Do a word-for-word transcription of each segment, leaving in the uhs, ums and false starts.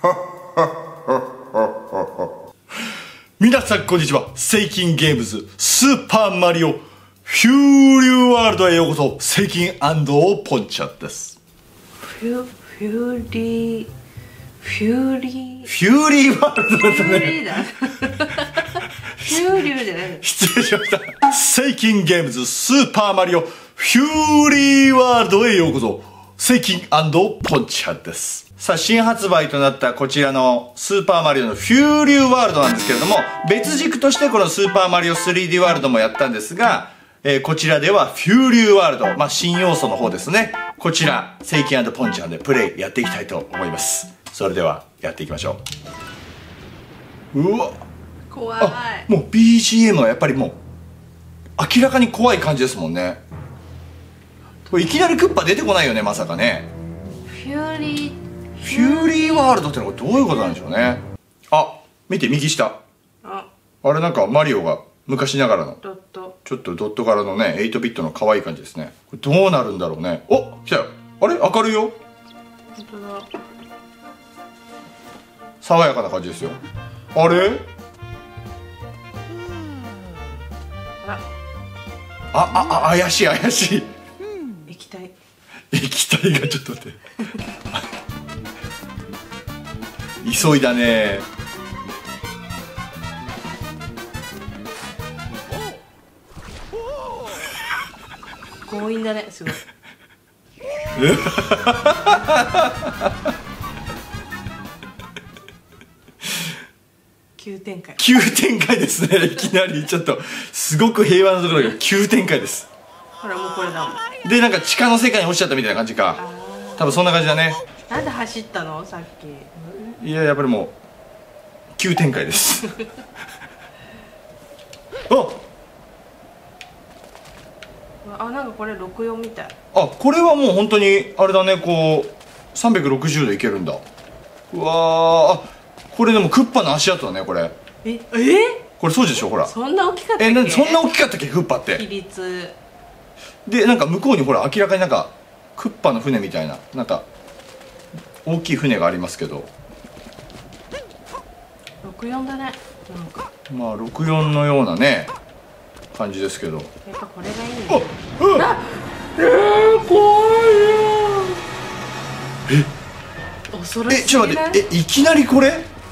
皆さんこんにちは。セイキンゲームズスーパーマリオフューリーワールドへようこそ。セイキン&ポンちゃんです。 フュフューリーフューリーフューリーワールドだったね。 フューリーだフューリーじゃない。 失礼しました。セイキンゲームズスーパーマリオフューリーワールドへようこそ。セイキン&ポンちゃんです。さあ、新発売となったこちらのスーパーマリオのフューリーワールドなんですけれども、別軸としてこのスーパーマリオ スリーディー ワールドもやったんですが、えー、こちらではフューリーワールド、まあ、新要素の方ですね。こちら、セイキン&ポンちゃんでプレイやっていきたいと思います。それでは、やっていきましょう。うわ怖い。 あ、もう ビージーエム はやっぱりもう、明らかに怖い感じですもんね。これいきなりクッパ出てこないよね、まさかね。 フューリーフューリーワールドってのはどういうことなんでしょうね。あ、見て右下。 ああれなんかマリオが昔ながらのドットちょっとドット柄のねエイトビットの可愛い感じですね。これどうなるんだろうね。お、来たよ。あれ明るいよ。 本当だ。 爽やかな感じですよ。あれああああ怪しい怪しい。 液体液体がちょっと待って急いだね。 強引だね、すごい。急展開。 急展開ですね。いきなりちょっとすごく平和なところが急展開です。 ほらもうこれだもん。 でなんか地下の世界に落ちちゃったみたいな感じか。多分そんな感じだね。 なんで走ったのさっき。 いややっぱりもう急展開ですああ、なんかこれろくじゅうよんみたい。 あ、これはもう本当にあれだね、こうさんびゃくろくじゅうどいけるんだ。うわー、あ、これでもクッパの足跡だね、これ。 ええこれそうでしょ、ほら。 そんな大きかったっけ。 え、なんでそんな大きかったっけ、クッパっ比て。 率。 でなんか向こうにほら明らかになんかクッパの船みたいななんか大きい船がありますけど、 ろくじゅうよんだね。なんかまあろくじゅうよんのようなね感じですけど。 やっぱこれがいいね。 あ、うん、 あえー、怖いよ。 え恐ろしえ、ちょっとすぎない。 待って、え、いきなりこれ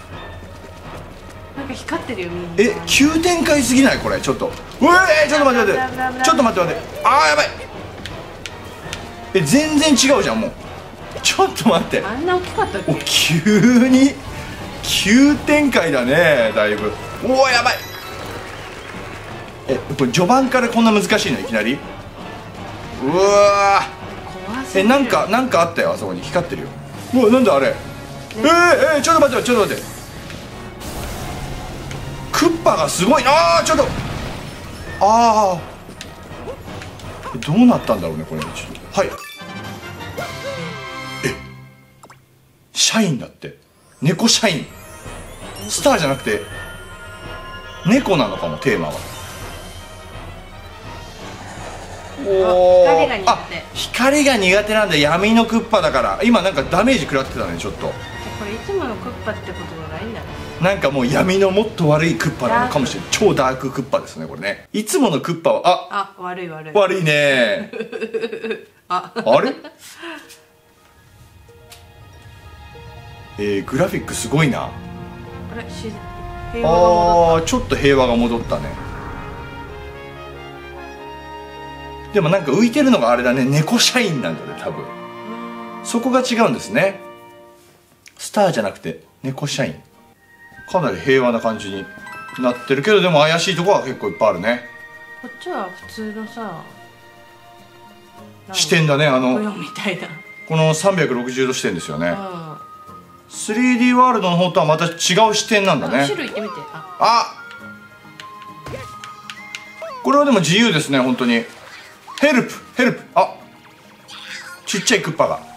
なんか光ってるよみんな。 え、急展開すぎないこれ。ちょっとうわー、ちょっと待って待ってちょっと待って待ってあーやばい。え、全然違うじゃんもう。ちょっと待って、 あんな大きかったっけ。 お、急に急展開だね、だいぶ。おお、やばい。え、これ序盤からこんな難しいのいきなり。うわー、え、 怖すぎる。 なんかなんかあったよ、あそこに光ってるよ。うわ、なんだあれ。えー、えー、ちょっと待ってちょっと待って、クッパがすごいなあ。ちょっとああ、どうなったんだろうねこれ。ちょっと、はい。え、社員だって。猫社員。スターじゃなくて猫なのかも、テーマは。お光が苦手。 あ、光が苦手なんだ。闇のクッパだから。今なんかダメージ食らってたね、ちょっと。 これいつものクッパってことじゃないんだね。 なんかもう闇のもっと悪いクッパなのかもしれない。超ダーククッパですねこれね。いつものクッパはああ、悪い悪い悪いねああれえー、グラフィックすごいな。 あれ、し平和が戻あー、ちょっと平和が戻ったね。でもなんか浮いてるのがあれだね、猫社員なんだね多分。そこが違うんですね。スターじゃなくて猫社員。かなり平和な感じになってるけど、でも怪しいところは結構いっぱいあるね。 こっちは普通のさ視点だね、あのみたいな。 このさんびゃくろくじゅうど視点ですよね。 うん、 スリーディー ワールドの方とはまた違う視点なんだね。 後ろ行ってみて。ああ、これはでも自由ですね本当に。ヘルプヘルプ。あ、ちっちゃいクッパが。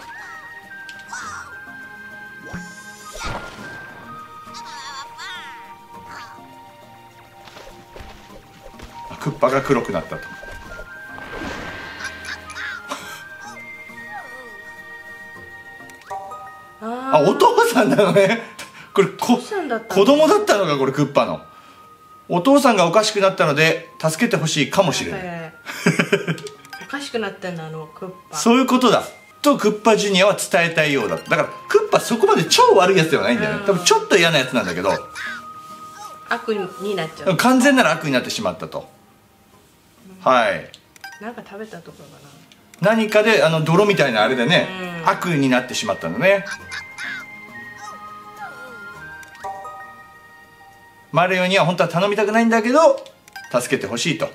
クッパが黒くなったと。あ、お父さんなのね。これこ父さんだった子供だったのか、これクッパの。お父さんがおかしくなったので助けてほしいかもしれない。 おかしくなったんだ、あのクッパ。 そういうことだとクッパジュニアは伝えたいようだ。だからクッパそこまで超悪いやつではないんだよね。多分ちょっと嫌なやつなんだけど、 悪になっちゃう。 完全なら悪になってしまったと。はい。 なんか食べたところか何かであの泥みたいなあれでね、 うん、 悪になってしまったのね。マリオには本当は頼みたくないんだけど助けてほしいと。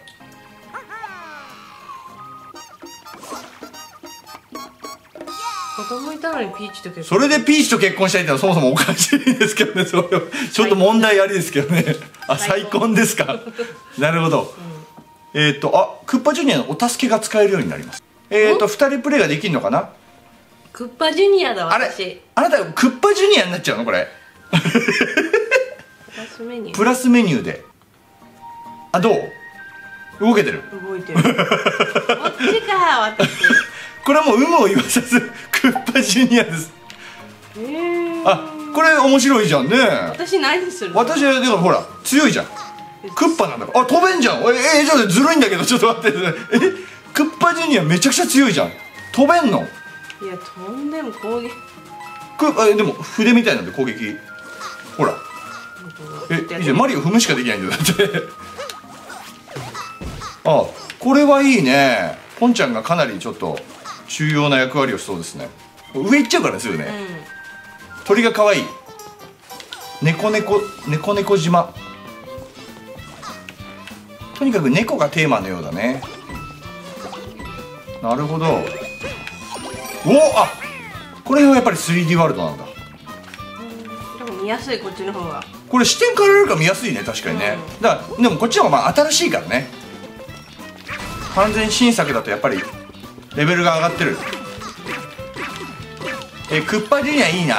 子供いたのにピーチと結婚。 それでピーチと結婚したいってのはそもそもおかしいんですけどね。それはちょっと問題ありですけどね。あ、再婚ですか。なるほど、うん、えっ、ー、とあクッパジュニアのお助けが使えるようになります。えっ、ー、とふたりプレイができるのかな。 クッパジュニアだ。 あれ私あなたクッパジュニアになっちゃうのこれ。 プラスメニュー。 プラスメニューで。あ、どう動けてる。 動いてる。こっちか私。 これはもう有無を言わさずクッパジュニアです。 へー。 あ、これ面白いじゃんね。 私何するの。 私はでもほら強いじゃん。クッパなんだから。あ、飛べんじゃん。ええ、ちょっとずるいんだけどちょっと待って。え、クッパジュニアめちゃくちゃ強いじゃん。飛べんの。 いや飛んでも攻撃。 くあでも筆みたいなんで攻撃。ほら。え、いいじゃん。マリオ踏むしかできないんだよだって。あ、これはいいね。ポンちゃんがかなりちょっと重要な役割をしそうですね。上行っちゃうからねすぐね、うん、鳥が可愛い。猫猫猫猫島。とにかく猫がテーマのようだね。なるほど。おお、あ、これはやっぱり スリーディー ワールドなんだ。 でも見やすいこっちの方が。 これ視点変えられるから見やすいね確かにね、うん、だからでもこっちの方がまあ新しいからね。完全新作だとやっぱりレベルが上がってる。え、クッパジュニアいいな。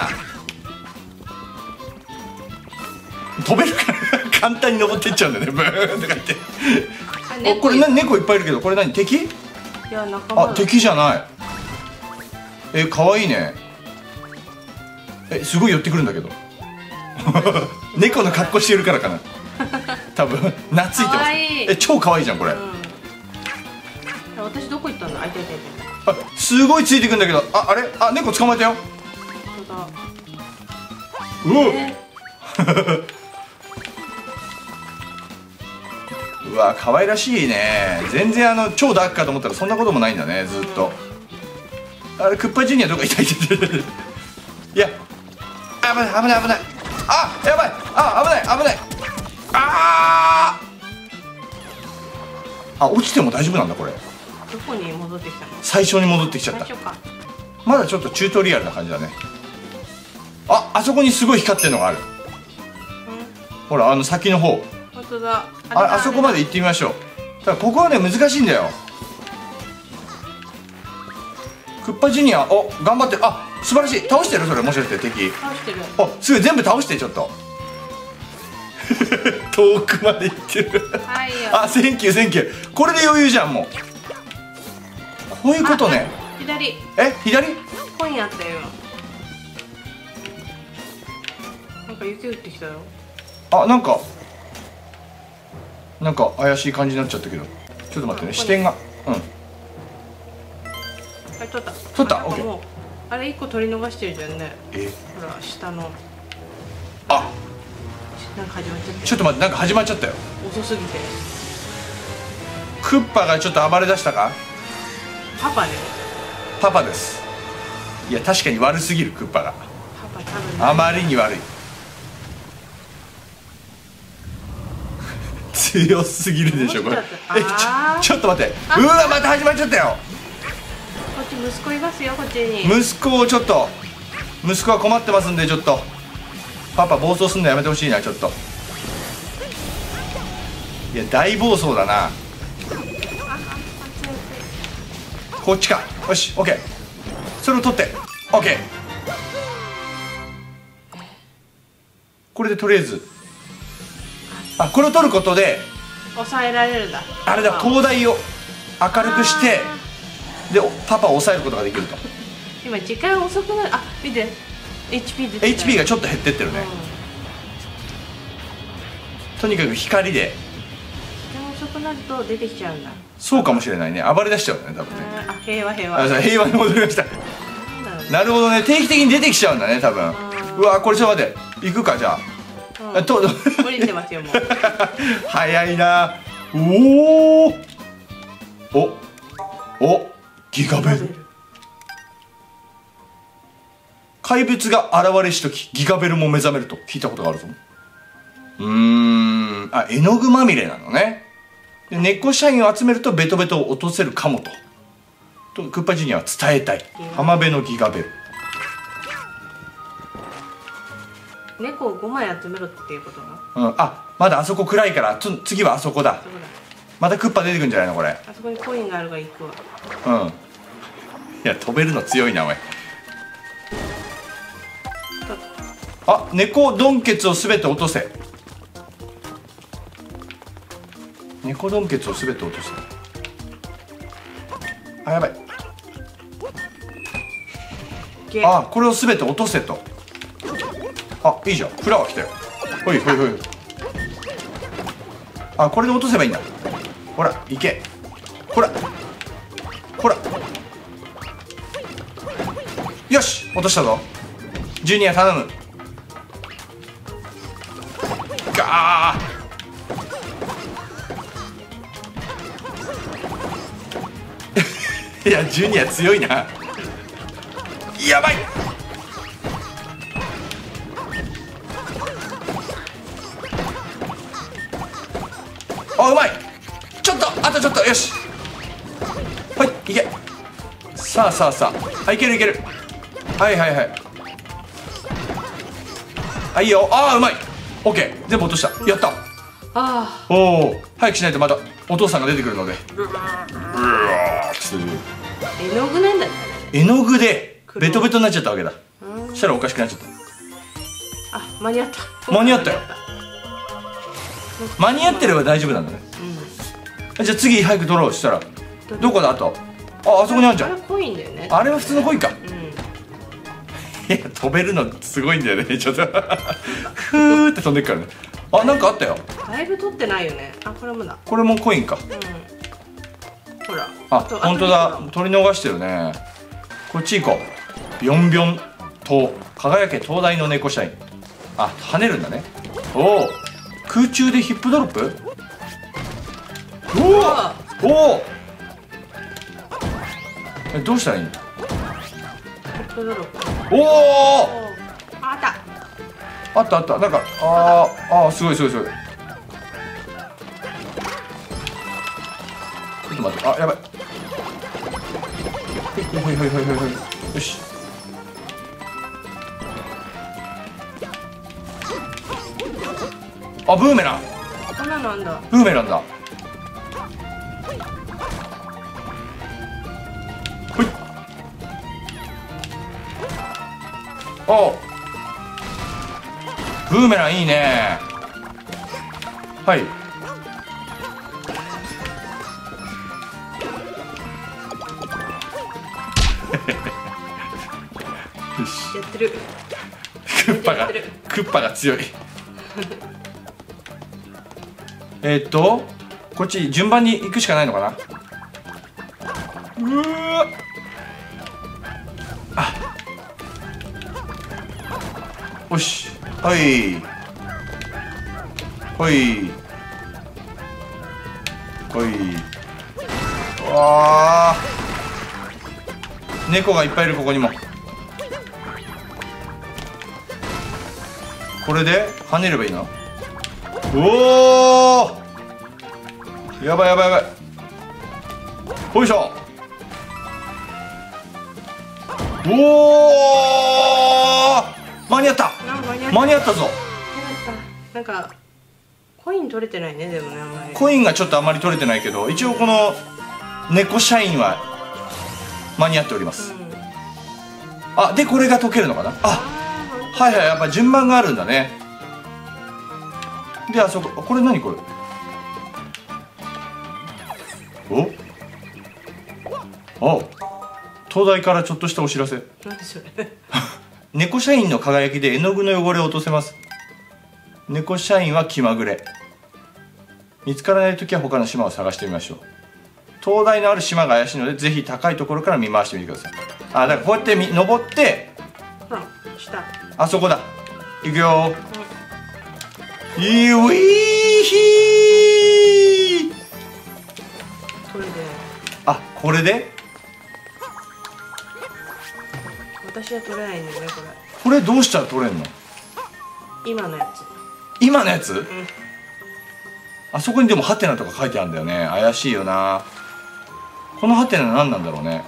飛べるから簡単に登っていっちゃうんだよね。ブーンとか言って。あ、これ何、猫いっぱいいるけどこれ何、敵？いや、仲間だ。 あ、敵じゃない。え、かわいいね。え、すごい寄ってくるんだけど。猫の格好してるからかな。多分懐いてます。 かわいい。 え、超かわいいじゃんこれ、うん、 私どこ行ったの。あ、いたいたいた。あ、すごいついてくんだけど。あ、あれ、あ、猫捕まえたよ。うお、えー、うわ、可愛らしいね。全然あの超ダークかと思ったらそんなこともないんだね。ずっと、うん、あれクッパジュニアどこいたいてて。いや、危ない危ない危ない。あ、やばい。あ、危ない危ない。ああ、落ちても大丈夫なんだこれ。 どこに戻ってきたの。 最初に戻ってきちゃった。まだちょっとチュートリアルな感じだね。あ、あそこにすごい光ってるのがある。ほら、あの先の方。 本当だ。 あ、あそこまで行ってみましょう。ただここはね難しいんだよ。クッパジュニア、お、頑張ってる。あ、素晴らしい。倒してる。それもしかして敵。 倒してる。 あ、すぐ全部倒して。ちょっと遠くまで行ってる。はいよ。あ、センキューセンキュー。これで余裕じゃんもう。こういうことね。 左。 え、左？ コインあったよ。なんか雪降ってきたよ。あ、 なんかなんか怪しい感じになっちゃったけど、ちょっと待ってね。視点が、うん。はい、 取った。 取った。オッケー。 あれ一個取り逃してるじゃんね。 え、 ほら下の。 あ、 なんか始まっちゃった。 ちょっと待って、なんか始まっちゃったよ。 遅すぎて。 クッパがちょっと暴れ出したか。 パパね。 パパです。いや確かに悪すぎる。クッパがパパ多分、 あまりに悪い。強すぎるでしょこれ。え、ちょ、ちょっと待って。うわ、また始まっちゃったよ。 こっち息子いますよ。こっちに息子をちょっと、息子は困ってますんで、ちょっとパパ暴走すんのやめてほしいな。ちょっと、いや大暴走だな。こっちか。よし、オッケー。それを取って、オッケー。これでとりあえず、あ、これを取ることで抑えられるんだ。 あれだ、灯台を明るくしてでパパを抑えることができると。 今時間遅くなる。あ、見て、 エイチピー 出てた。 エイチピー がちょっと減ってってるね、 うん、 とにかく光で。 でも遅くなると出てきちゃうんだ。 そうかもしれないね。暴れ出しちゃうね多分ね。 あ、平和平和。 あ、平和に戻りました。なるほどね、定期的に出てきちゃうんだね多分。うわ、これちょっと待って、行くかじゃあ、 うん、 と降りてますよもう。 早いな。おおおお、ギガベル。怪物が現れしときギガベルも目覚めると聞いたことがあるぞ。うーん、あ、絵の具まみれなのね。で猫社員を集めるとベトベトを落とせるかもととクッパジュニアは伝えたい。浜辺のギガベル。 猫をごまい集めろっていうことな。 うん、あ、まだあそこ暗いからつ次はあそこだ。 そうだ。 またクッパ出てくんじゃないのこれ。 あそこにコインがあるから行くわ。 うん。いや、飛べるの強いなおい。あ、猫ドンケツをすべて落とせ。猫ドンケツをすべて落とせ。あ、やばい。あ、これをすべて落とせと。あ、いいじゃん、フラワー来たよ。ほいほいほい。あ、これで落とせばいいんだ。ほら、いけ。ほらほら、よし、落としたぞ。ジュニア頼む。ガー。いや、ジュニア強いな。やばい。あ、うまい。ちょっと、あとちょっと、よし。はい、いけ。さあさあさあ、あ、いけるいける。はいはいはい。あ、いいよ。ああ、うまい。オッケー、全部落とした。やった。 あ、 おお、早くしないとまたお父さんが出てくるので。うわー、つ絵の具なんだね。 絵の具でベトベトになっちゃったわけだ。そしたらおかしくなっちゃった。 あ、間に合った。 間に合ったよ。間に合ってれば大丈夫なんだね。うん、じゃあ次早く取ろう。したらどこだ。あと、あ、あそこにあるじゃん。 あれコインだよね。 あれは普通のコインか。 うん、 いや、飛べるのすごいんだよね。ちょっとふーって飛んでくからね。あ、なんかあったよ。 だいぶ取ってないよね。あ、これもだ。 これもコインか。 うん、ほら。 あ、本当だ。取り逃してるね。こっち行こう。ビョンビョン島、輝け東大の猫社員。あ、跳ねるんだね。おお、空中でヒップドロップ。おおおお、え、どうしたらいいの。 ヒップドロップ。 おお、 あった。 あったあった。なんか、あーあー、すごいすごいすごい。ちょっと待って、あ、やばい。はいはいはいはいはいはい。よし。あ、ブーメラン。 こんなのあんだ。 ブーメランだ。ほい。おう。ブーメランいいね。はい。よし。 やってる。 クッパがクッパが強い。えっとこっち順番に行くしかないのかな。うわ、あ、よし、はいはいはい。うわあ、猫がいっぱいいる。ここにも。これで跳ねればいいの。おお、やばいやばいやばい。ほいしょ。おお、間に合った。間に合ったぞ。 なんかコイン取れてないね。でもね、あんまりコインがちょっとあまり取れてないけど、一応この猫社員は間に合っております、うん、あ、でこれが解けるのかな。あ、はいはい、やっぱ順番があるんだね。で、あそこ、これ何これ。おお、東大からちょっとしたお知らせ。 何それ。 猫社員の輝きで絵の具の汚れを落とせます。猫社員は気まぐれ。見つからないときは他の島を探してみましょう。灯台のある島が怪しいのでぜひ高いところから見回してみてください。あ、だからこうやってみ登ってほら下。 あそこだ。いくよー。いウィーヒー。 これであ、これで私は取れないんだよねこれ。 これどうしたら取れんの？ 今のやつ。 今のやつ？ うん。 あそこにでもハテナとか書いてあるんだよね。怪しいよな。このハテナ何なんだろうね。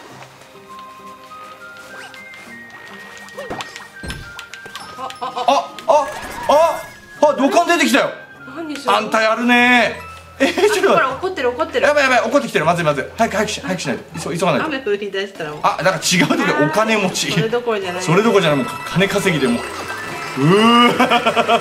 あああああああ土管出てきたよ。 何それ。 あんたやるねー。えー、ちょっとほら怒ってる怒ってる。 やばいやばい、怒ってきてる。まずいまずい。早く早くし早くしないと。急急がないと。 雨降り出したら。 あ、なんか違うとこでお金持ち。 それどころじゃない。 それどころじゃない、もう金稼ぎでもううー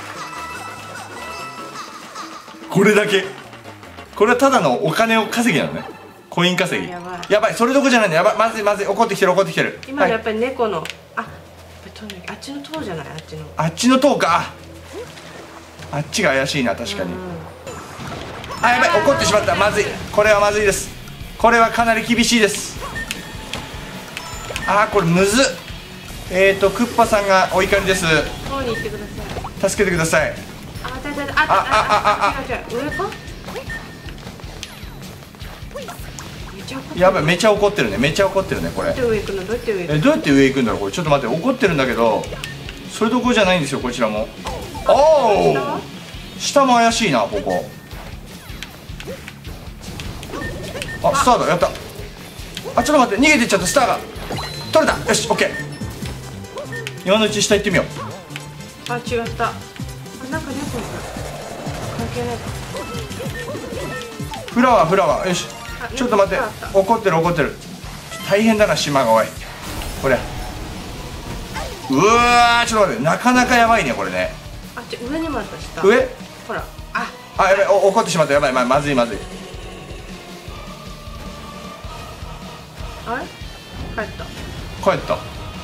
これだけ。これはただのお金を稼ぎなのね。コイン稼ぎ。 やばいやばい、それどころじゃないの。やばい、まずいまずい。怒ってきてる怒ってきてる。 今のやっぱり猫の、はい、ああっちの塔じゃない。あっちのあっちの塔か。あっちが怪しいな確かに。あ、やばい、怒ってしまった。まずい、これはまずいです。これはかなり厳しいです。あー、これむずっ。えーとクッパさんがお怒りです。 塔に行ってください。 助けてください。 あ、だだだ、あ、あ、あ、あ、違う違う、上か。 やばい、めちゃ怒ってるね。めちゃ怒ってるねこれ。 どうやって上行くの？どうやって上行くの？ え、どうやって上行くんだろうこれ。ちょっと待って、怒ってるんだけどそれどころじゃないんですよこちらも。おお、下も怪しいなここ。あ、スターだ。やった。あ、ちょっと待って、逃げてっちゃった。スターが取れた。よし、オッケー。今のうち下行ってみよう。 あ、違った。あ、なんか猫いた。関係ないか。 フラワーフラワー。よし、ちょっと待って。怒ってる怒ってる。大変だな島が。おいこれ。うわー、ちょっと待って、なかなかやばいねこれね。 あ、ちょ、上にもあった。下上。 ほら。ああ、やばい、お怒ってしまった。やばい、ままずいまずい。 あれ帰った。 帰った。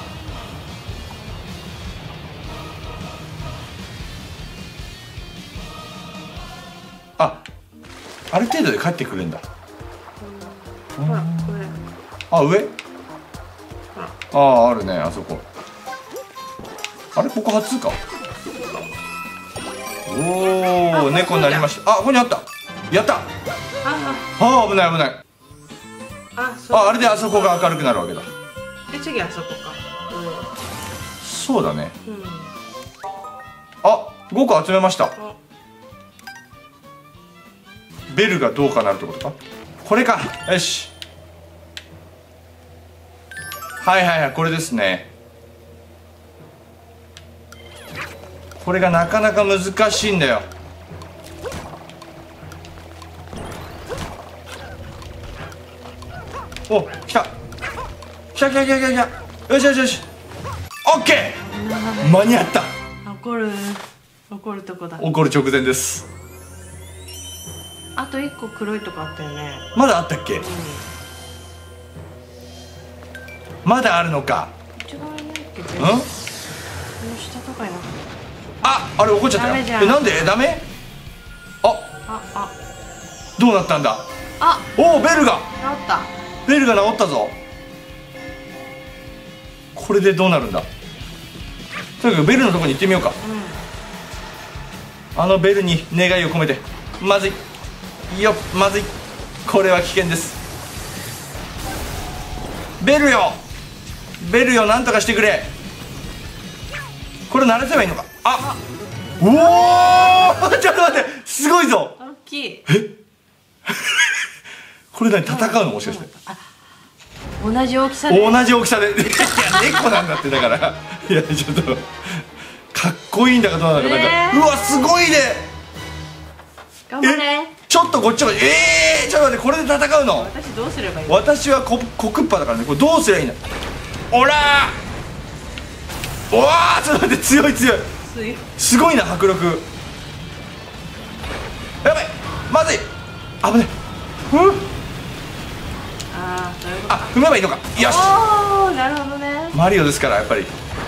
あ、ある程度で帰ってくるんだ。 ほら、上。 あ、上。 ほら。 ああ、あるねあそこ。あれ、ここ初か。おお、猫になりました。あ、ここにあった。やった。 あああ、危ない危ない。 あ、あ、そう。 あ、あれであそこが明るくなるわけだ。 で、次あそこか。 そうだね。 うん。うん。 あ、ごこ集めました。 あ、 ベルがどうかなるってことか。これか。よし。はいはいはい、これですね。これがなかなか難しいんだよ。お、来た来た来た来た来た来た。よしよしよし、オッケー。間に合った。 怒る。怒るとこだ。 怒る直前です。 あと一個黒いとこあったよね。 まだあったっけ。 うん。 まだあるのか。 内側にないっけ。 うん、 この下とかになかっあ、あれ怒っちゃったよ。 ダメじゃんえ、なんでダメ。あ、 た。あ、あ、 どうなったんだ。 あ、 おお、ベルが治った。 ベルが治ったぞ。これでどうなるんだ。とにかくベルのとこに行ってみようか。 うん。 あのベルに願いを込めて。まずいよ、まずい。これは危険です。ベルよベルよ、なんとかしてくれ。これ鳴らせばいいのか。あ、おおちょっと待って、すごいぞ。 大きい。 これ何、戦うのもしかして。 同じ大きさで。 同じ大きさで。いや、猫なんだって。だからいや、ちょっとかっこいいんだかどうなのか、なんか、 えーうわ、すごいね。 頑張れ。 ちょっとこっちも、ええー、ちょっと待って、これで戦うの。 私どうすればいいの？ 私はココクッパだからね。これどうすりゃいいんだ。おらー、おわー、ちょっと待って、強い強い。 すい。 すごいな、迫力。やばい、まずい、危ない。うん、 ああ、そういうこと。 あ、踏めばいいのか。よし、 おお、なるほどね。 マリオですからやっぱり。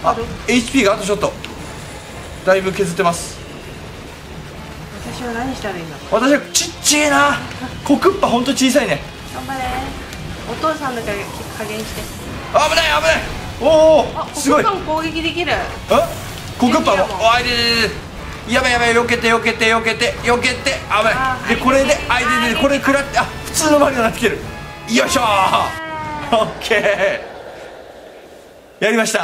あ エイチピー があとちょっと。だいぶ削ってます。 私は何したらいいの？ 私はちっちゃいな。コクッパほんと小さいね。 頑張れ。お父さんだから加減して。 危ない危ない。おおあ、 すごい。 コクッパも攻撃できる。 あコクッパも。 ユキヤもあいでででやばいやばい。避けて避けて避けて避けて。危ない。でこれであいででこれ食らって、あ普通のマリオになってきてる。よいしょー。オッケーやりました。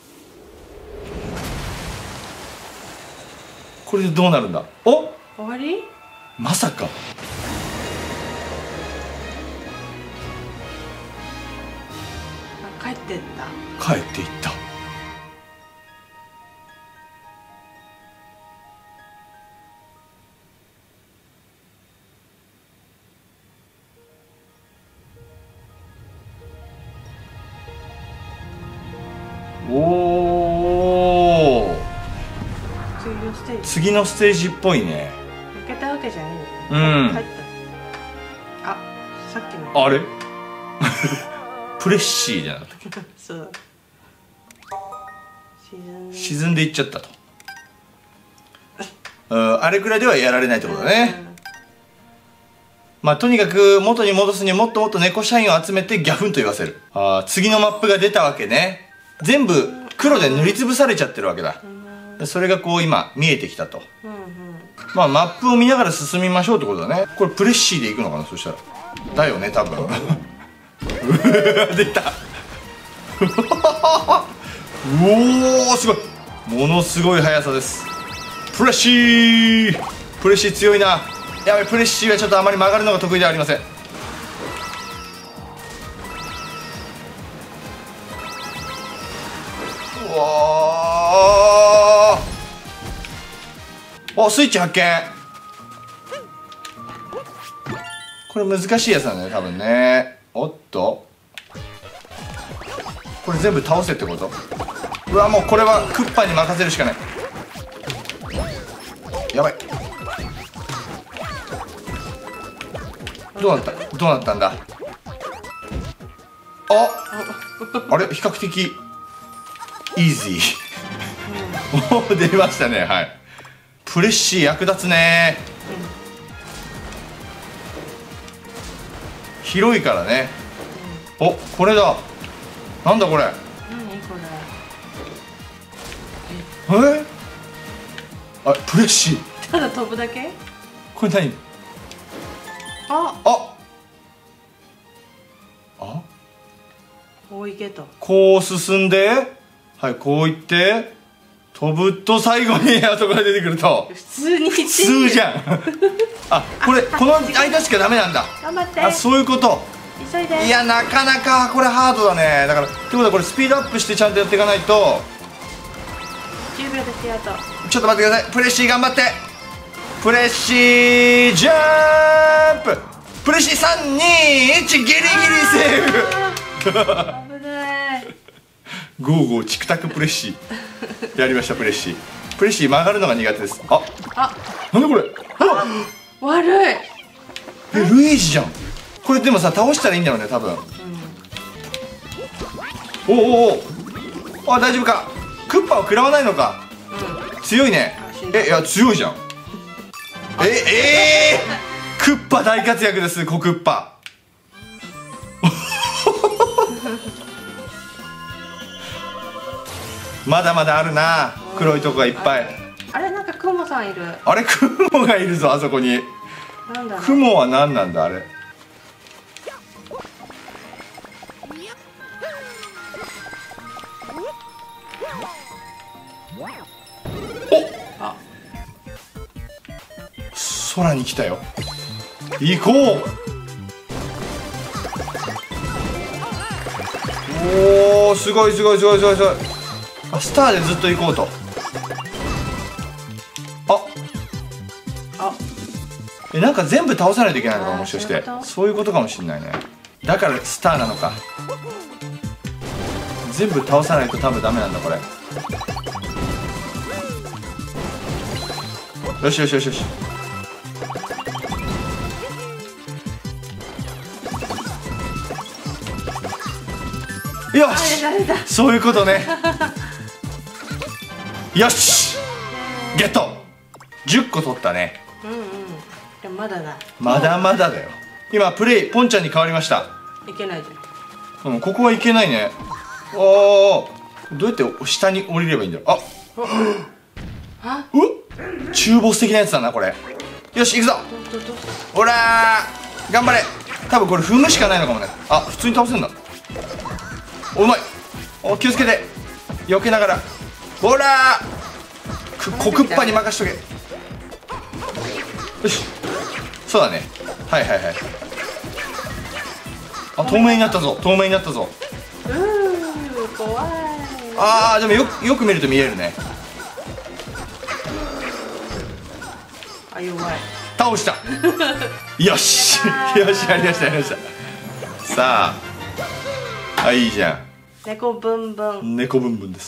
これでどうなるんだ。お終わり？ まさか。 あ、帰ってった。 帰っていった。おお次のステージ。 次のステージっぽいね。 抜けたわけじゃないんだよね。 うん帰った。あ、さっきの。 あれプレッシーじゃなかったっそう。沈んけ。 で。 沈んでいっちゃったと。うんあれくらいではやられないってことだね。まあとにかく元に戻すにはもっともっと猫社員を集めてギャフンと言わせる。あー次のマップが出たわけね。全部黒で塗りつぶされちゃってるわけだ。それがこう今見えてきたと。 うんうん。 まあマップを見ながら進みましょうってことだね。これプレッシーでいくのかな。そしたらだよね多分。出た。おおすごい。ものすごい速さです。プレッシープレッシー強いな。やばいプレッシーはちょっとあまり曲がるのが得意ではありません。うわおスイッチ発見。これ難しいやつなんだね多分ね。おっとこれ全部倒せってこと。うわもうこれはクッパに任せるしかない。やばい。どうなったどうなったんだ。ああれ比較的イージー。おお出ましたね。はいプレッシー役立つね。広いからね。おこれだ。なんだこれ。 何これ。 えあプレッシー。 ただ飛ぶだけ？ これ何。 あああこう行けと。 こう進んではいこういって飛ぶと最後にあそこが出てくると普通に普普通じゃん。あこれこの間しかダメなんだ。 頑張って。 あそういうこと。 急いで。 いやなかなかこれハードだね。だからってことはこれスピードアップしてちゃんとやっていかないと。 じゅうびょうでやっと。 ちょっと待ってください。プレッシー頑張って。プレッシージャンプ。プレッシーさんにいちギリギリセーフ。 危ない。 ゴーゴーチクタクプレッシーやりました。プレッシープレッシー曲がるのが苦手です。ああなんでこれ。あ悪い。 えルイージじゃん。これでもさ倒したらいいんだろうね多分。おおおおあ大丈夫か。クッパを食らわないのか。強いね。えいや強いじゃん。ええー、クッパ大活躍です。コクッパまだまだあるな。黒いとこがいっぱい。 あれなんかクモさんいる。 あれクモがいるぞあそこに。 なんだろう。 クモは何なんだあれ。おあ空に来たよ。行こう。おおすごいすごいすごいすごいすごい。あスターでずっと行こうと。ああえなんか全部倒さないといけないのかもしかして。 そういうことそういうことかもしれないね。だからスターなのか。全部倒さないと多分ダメなんだこれ。よしよしよしよし。よしあれだれだ。 そういうことね。 よしゲットじゅっこ取ったね。 うんうん。でもまだだ。 まだまだだよ。今プレイポンちゃんに変わりました。 いけないじゃん。 うん、ここはいけないね。おー、どうやって下に降りればいいんだろう。ああう中ボス的なやつだなこれ。よし行くぞ。 どどどほらー頑張れ。多分これ踏むしかないのかもね。あ普通に倒せんだ。おうまい。お気をつけて避けながら。ほらーくコクッパに任しとけ。よしそうだね。はいはいはい。あ透明になったぞ透明になったぞ。 うー怖い。 あーでもよくよく見ると見えるね。 あ弱い。 倒したよしよしやりましたやりましたさああいいじゃ猫ブンブン。 ん猫ブンブンです。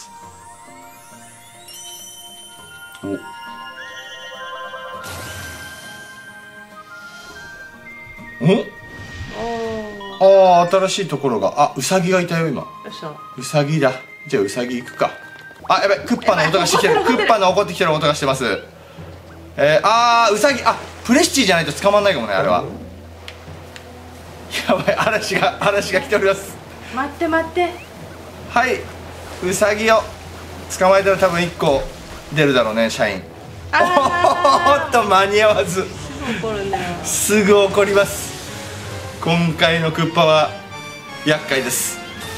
おんおああ新しいところが。あウサギがいたよ今。 お。嘘。 ウサギだ。じゃあウサギ行くか。あやばいクッパの音がしてきてる。 やばいクッパの怒ってきてる音がしてます。えー、あーウサギあプレッシーじゃないと捕まんないかもねあれは。やばい嵐が嵐が来ております。 待って待って。 はいウサギを捕まえたら多分いっこ出るだろうね社員。おあっと間に合わず。 すぐ怒るんだよ。 すぐ怒ります。今回のクッパは厄介です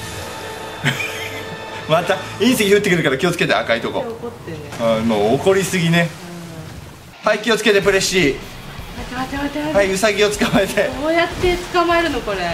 また隕石降ってくるから気をつけて。赤いとこ。 怒ってるね。 あもう怒りすぎね。はい気をつけてプレッシー。 待って待って待って待って。 はいウサギを捕まえて。 どうやって捕まえるのこれ。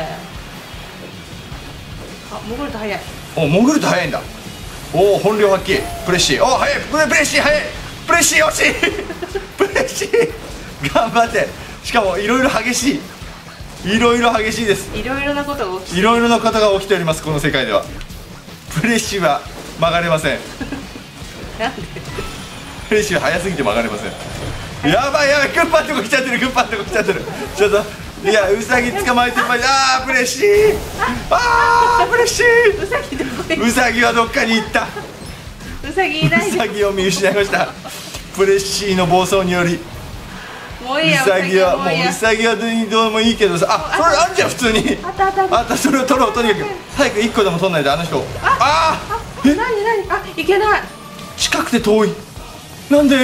あ潜ると早い。 お潜ると早いんだ。おお本領発揮プレッシー。お早いプレッシー早いプレッシー惜しいプレッシー頑張って。しかもいろいろ激しいいろいろ激しいです。 いろいろなことが起きていろいろなことが起きておりますこの世界では。プレッシーは曲がれませんなんで。 プレッシーは速すぎて曲がれません。やばいやばいクッパのとこ来ちゃってるクッパのとこ来ちゃってる。ちょっといやウサギ捕まえてまいあープレッシーあープレッシーウサギどこ行っウサギはどっかに行った。 た。ウサギいないウで。 サギを見失いました。プレッシーの暴走によりウもういいや。 サギはももういいうや。 ウサギはどうでもいいけどさ。あそれあんじゃん普通に。 あったあったあった。 あったそれを取ろうとにかく早くいっこでも取んないであの人。あああなになに。あいけない。 近くて遠い。なんで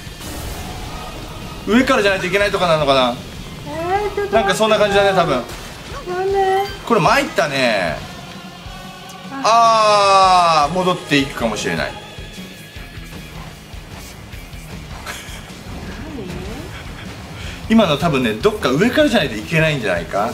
上からじゃないといけないとかなのかな。 えー、ちょっとなんかそんな感じだね多分。 なんで。 これ参ったね。あー戻っていくかもしれない。今の多分ねどっか上からじゃないといけないんじゃないか。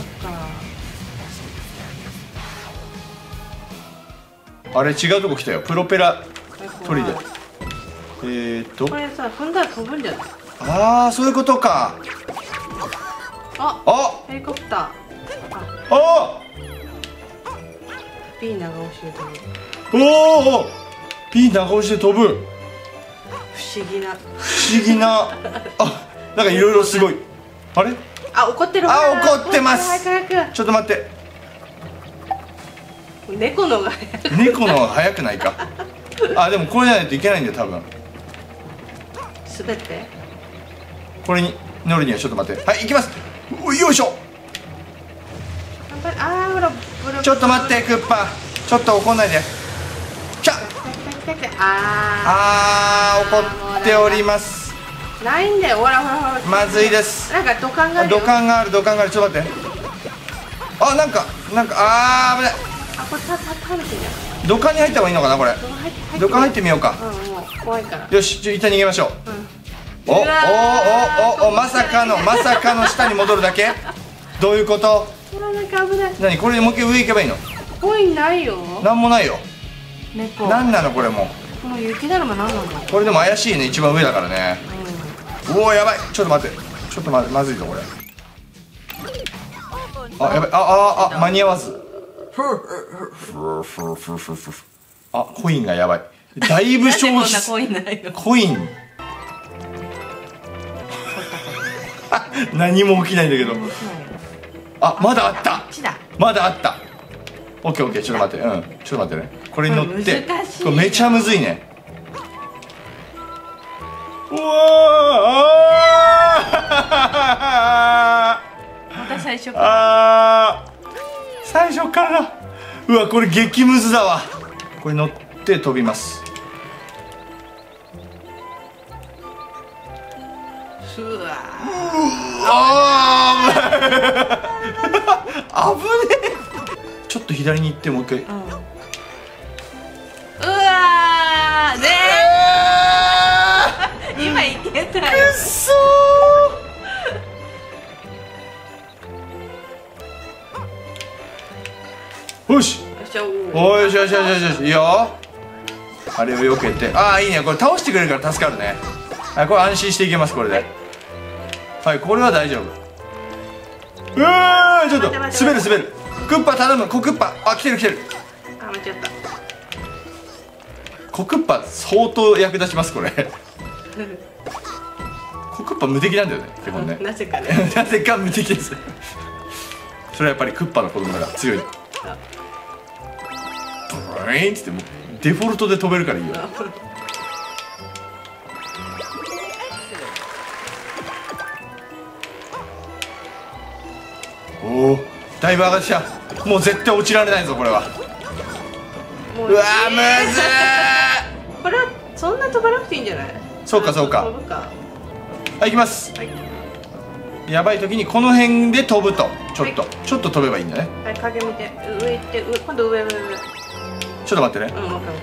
あれ違うとこ来たよ。プロペラ取りで。えーっとこれさ踏んだら飛ぶんじゃない。 ああそういうことか。 ああヘリコプター。ああビーナが教えてる。 おおピン長押しで飛ぶ。 不思議な。 不思議なあなんかいろいろすごい。あれあ怒ってる。 あ怒ってます。 早く早く。 ちょっと待って。 猫のが早く。 猫の方が早くないかあでもこれじゃないといけないんだよ多分。 滑ってこれに乗るにはちょっと待って。はい行きます。およいしょ。 頑張れ。あーほらブルちょっと待ってクッパちょっと怒んないで。きゃ来た来た来た来た。ああー怒っております。 ーないんだよ。ほらほらほら。 まずいです。 なんか土管があるよ。 土管がある土管がある。ちょっと待って。あなんかなんかあー危ない。 あこれたた食べてるよ。 土管に入った方がいいのかなこれ。 土管入って入って土管入ってみようか。 うんもう怖いから。 よし、じゃあ一旦逃げましょう。 うん。 おおうわーおおおまさかのまさかの下に戻るだけ。どういうこと。 ほらなんか危ない。 何これでもう一回上行けばいいの。 コインないよ。 なんもないよ。 猫。 なんなのこれも。 この雪だるまなんなの。 これでも怪しいね一番上だからね。うおーやばい。ちょっと待ってちょっとままずいぞこれ。あやばい。あああ間に合わず。あコインがやばい。だいぶ消費。 コインないよ。 コイン何も起きないんだけど。あまだあった。まだあった。オッケーオッケーちょっと待って。うんちょっと待ってね。これに乗って難しい。 これめちゃむずいね。 うわまた最初から。 あー最初からだ。うわこれ激ムズだわ。これ乗って飛びます。 うわあー危ねえ。ちょっと左に行ってもう一回、うん、 うわーねえ今いけたよ。 くっそー。よしおいよしよしよしよしよしいいよ。あれを避けて、ああいいね。これ倒してくれるから助かるね。はいこれ安心していけます。これではい、これは大丈夫。うわーちょっと滑る滑る。クッパ頼む。コクッパ。あ来てる来てる。 あ間違った。 コクッパ相当役立ちますこれ。コクッパ無敵なんだよね基本ね。 なぜかね。 なぜか無敵です。それはやっぱりクッパの子供が強い。ブレインっつってもうデフォルトで飛べるからいいよ。おおだいぶ上がってきた。もう絶対落ちられないぞこれは。うわーむずー。 これはそんな飛ばなくていいんじゃない。 そうかそうか。 飛ぶか。 はい行きます、はい、やばい時にこの辺で飛ぶとちょっと、はい、ちょっと飛べばいいんだね。 はい影見て上行って上今度上上上。ちょっと待ってね。 うんもう一回もう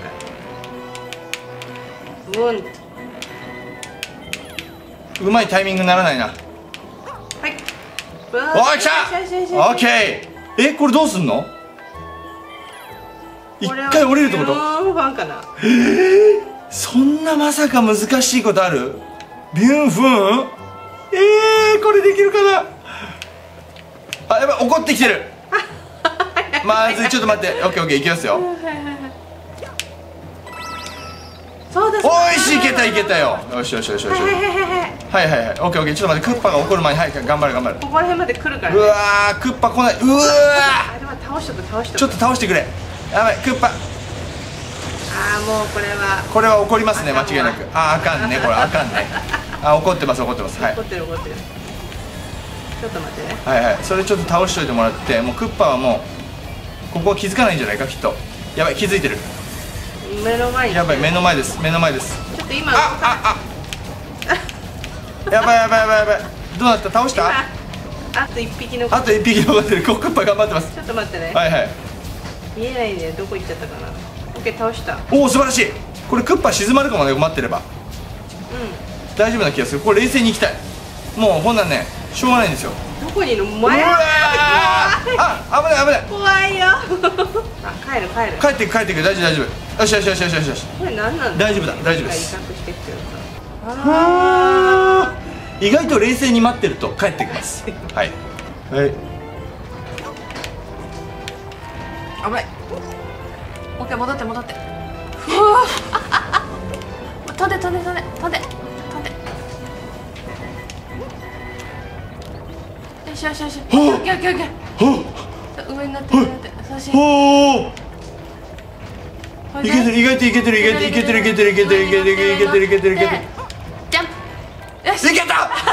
一回。うんうまいタイミングにならないな。はいおー来た。オッケー。えこれどうすんの。一回降りるってこと。 ビューンファンかな。 えー、そんなまさか難しいことある。ビュンフン。えー、これできるかな。あやばい怒ってきてる。まずいちょっと待って。オッケーオッケーいきますよ。 そうです。 おいしいけたいけたよ。よしよしよしよし。はいはいはい。オッケーオッケーちょっと待って。クッパが怒る前にはい頑張る頑張る。 ここら辺まで来るから、 ね。うわークッパ来ない。うわー。 でも倒しとく倒しとく。 ちょっと倒してくれ。やばいクッパ。 ああもうこれは。 これは怒りますね間違いなく。あああかんねこれあかんね。あ怒ってます怒ってます。はい。 怒ってる怒ってる。ちょっと待ってね。 はいはいそれちょっと倒しといてもらって。もうクッパはもうここは気づかないんじゃないかきっと。やばい気づいてる。 目の前に。 やばい目の前です目の前です。 ちょっと今。 あああ。やばいやばいやばいやばい。どうなった倒した。 あと一匹の。 あと一匹残ってる。クッパ頑張ってます。 ちょっと待ってね。 はいはい。 見えないねどこ行っちゃったかな。オッケー倒した。 おお素晴らしい。これクッパ静まるかもね待ってれば。うん大丈夫な気がする。これ冷静に行きたい。もうほんなんねしょうがないんですよ。 どこにいるの前。 あ危ない危ない。 怖いよ。あ帰る帰る。 帰っていく帰っていく大丈夫大丈夫。よしよしよしよしよしよし。 これ何なんだ。 大丈夫だ大丈夫です。 威嚇してきてるさ。 あ意外と冷静に待ってると帰ってきます。はいはい。 危ない。オッケー戻って戻って。うわ飛んで飛んで飛んで飛んで飛んで。よしよしよし。オッケーオッケーオッケー。上になって上になって。そうし。 おお。いけてる意外といけてるいけてるいけてるいけてるいけてるいけてるいけてるいけてるいけてるいけてる。 ジャンプ。よし。 いけた。いけた。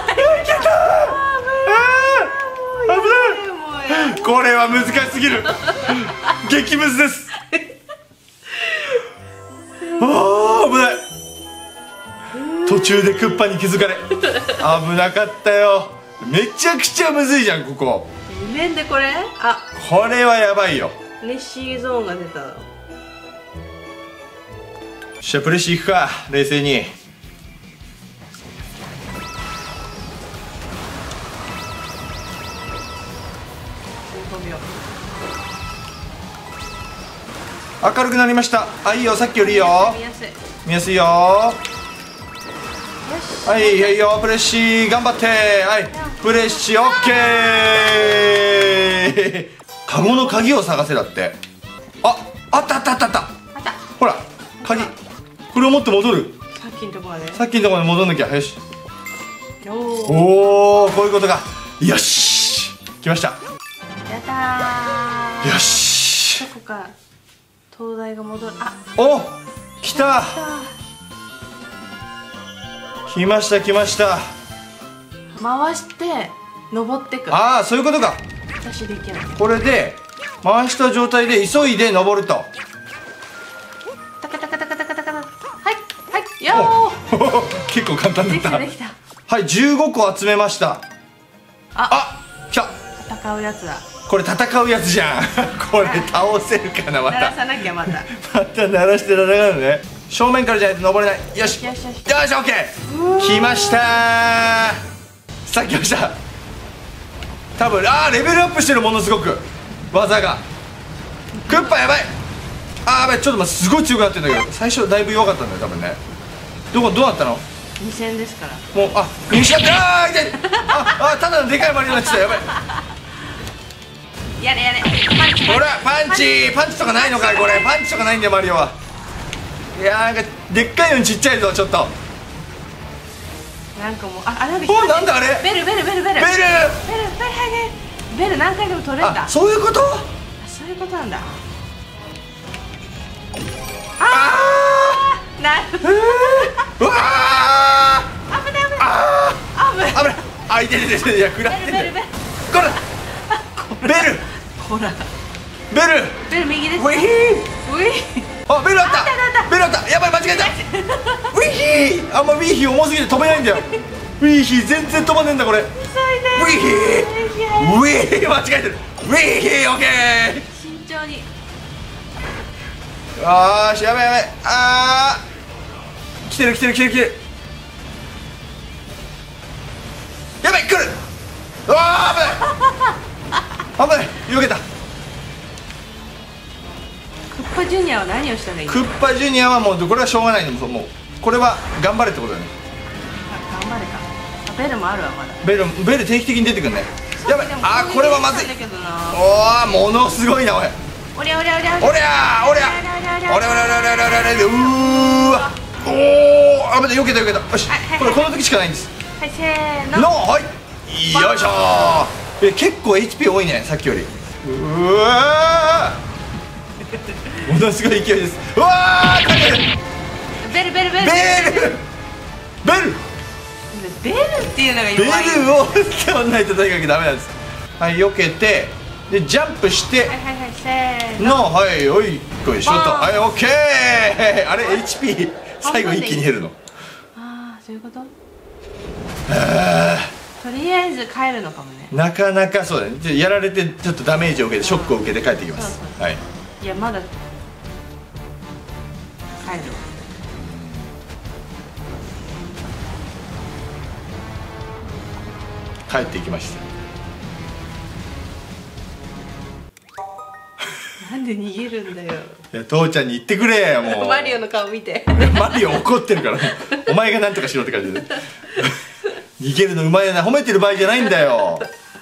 危ない。これは難しすぎる。激ムズです。ああ危ない。途中でクッパに気づかれ危なかったよ。めちゃくちゃむずいじゃんここ。 面でこれあこれはやばいよ。 プレッシーゾーンが出た。よっしゃプレッシーいくか冷静に。明るくなりました。あいいよさっきよりいいよ。 見やすい見やすいよ。はいはいよプレッシー頑張って。はいプレッシーオッケー。カゴの鍵を探せだって。ああったあったあったあった。ほら鍵これを持って戻る。 さっきのとこまでさっきのとこまで戻んなきゃ。よしおおこういうことか。よし来ました。 やったー。 よしどこか灯台が戻る。あお来た来ました来ました。 回して登ってく。 ああ、そういうことか。 私できない。 これで回した状態で急いで登ると。 タカタカタカタカタカタ。はいはいよー結構簡単だー。 った。 できたできた。 はい、じゅうごこ集めました。あ、来た。 戦うやつだ。 これ戦うやつじゃん。これ倒せるかな。また鳴らさなきゃまた。 また鳴らして戦うのね。正面からじゃないと登れない。よしよしよし。 よし、オッケー。来ましたー。さあ来ました。多分あーレベルアップしてる、ものすごく技が。クッパやばい。あーやばい、ちょっと待って、すごい強くなってるんだけど、最初だいぶ弱かったんだよ多分ね。どこどうなったの？ に戦ですから。 もうあにしちゃった。あー痛い。ああただのでかいマリオになっちゃった。やばい。 やれやれ。 ほらパンチパンチとかないのかい。これパンチとかないんだよマリオは。いやーなんかでっかいのにちっちゃいぞちょっと。 なんかもうああれなんかおなんだあれ。 ベルベルベルベルベルベルベルベルベル何回でも取れるんだ。 あそういうこと。 あそういうことなんだ。 ああなるほど。 うわあ危ない危ないあ危ないー危ない。あいてててて、いや食らってんだよ。 ベルベルこらベルほらベルベル右です。 ウィヒー。 ウィあベルあったあったあったベルあった。やばい間違えた。ウィヒー。あんまウィヒー重すぎて飛べないんだよ。ウィヒー全然飛ばねえんだこれ。ウィヒーウィヒー間違えてる。ウィヒーオッケー。 慎重に。 よーしやばいやばい。あー来てる来てる来てる来てる。やばい来る。うわー危ない危ない。避けた。 クッパジュニアは何をしたらいいの？ クッパジュニアはもうこれはしょうがないの。もうこれは頑張れってことだね。 あ頑張れか。あベルもあるわまだ。 ベルベル定期的に出てくるね。やばい。あーこれはまずい。 だけどな。 おーものすごいなおい。 おりゃおりゃおりゃおりゃーおりゃおりゃおりゃおりゃおりゃおりゃおりゃおりゃでうーわおーあぶね避けた避けた。よしこれこの時しかないんです。 はいせーの。 のはいよいしょー。え結構 エイチピー 多いねさっきより。うわーものすごい勢いです。うわーかける。 ベルベルベルベルベルベルっていうのがベ弱い。 ルを使わないととにかくダメなんです。はい避けてでジャンプしてはいはいはいせーの。 のはいおいこいしょと。 バーンはいオッケー。あれ エイチピー 最後一気に減るの。 ああそういうこと。 あとりあえず帰るのかもね。 なかなかそうだね。でやられてちょっとダメージを受けてショックを受けて帰ってきます。 そうそうはいいやまだ帰る。 帰っていきました。 なんで逃げるんだよ。 いや父ちゃんに言ってくれもう。 マリオの顔見て。 マリオ怒ってるからお前がなんとかしろって感じで逃げるのうまいな。褒めてる場合じゃないんだよ。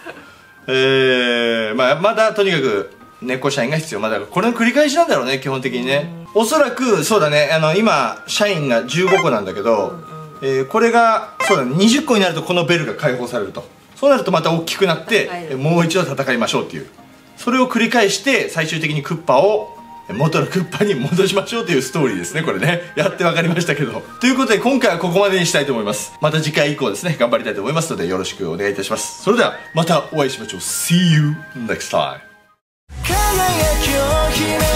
えー、まあまだとにかく猫社員が必要。まだこれの繰り返しなんだろうね基本的にね。おそらくそうだね。あの今社員がじゅうごこなんだけど、えー、これがそうだねにじゅっこになるとこのベルが解放されると。そうなるとまた大きくなってえもう一度戦いましょうっていう、それを繰り返して最終的にクッパを元のクッパに戻しましょうというストーリーですねこれね。やって分かりましたけど。ということで今回はここまでにしたいと思います。また次回以降ですね頑張りたいと思いますのでよろしくお願いいたします。それではまたお会いしましょう。 See you next time。輝きを秘め